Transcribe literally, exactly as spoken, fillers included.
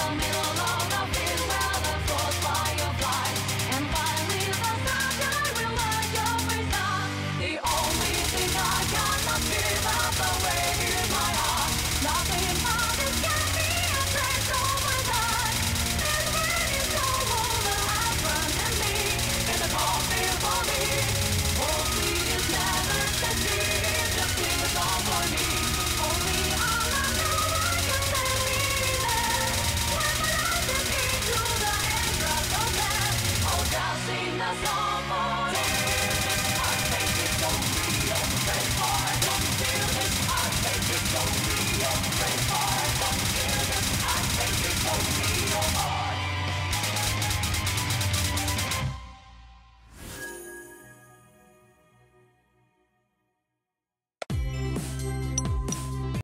the middle of the field where the crossfire you fly. And finally the sunshine will light your face up. The only thing I cannot give up away is my heart. Nothing but this can be a trace of my life. And when it's all over, happen and me in the coffee for me. Hopefully it's never that it just sing a song for me. Only all I know I can send me there. When my life is into the entrance of death, I'll just sing the song for